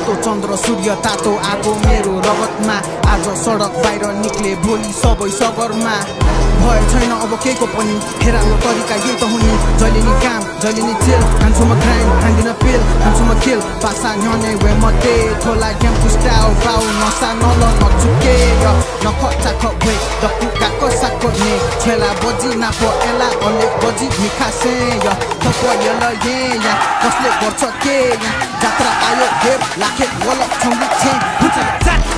रातो चन्द्र सूर्य तातो आगो मेरो रगतमा आज सडक बाहिर निक्ले भोलि सबै सगरमा भए छैन अब केको पनि हेरानो तरिका यही त हुने जहिले नि काम जहिले नि जेल खान्छु म ग्राइन्ड खाँदिन पेल खान्छु म खेल पासा न्याने वे मते थोला गेमको स्टाइल बाउ नसा नल नचुके नखचा खवे दपु काको साको ने छेला बजी नापो एला अले बजी निखासे थपो यल ये या कसले गर्छ के या जात्रा आयो हेप लाखे वल छङ्गी छे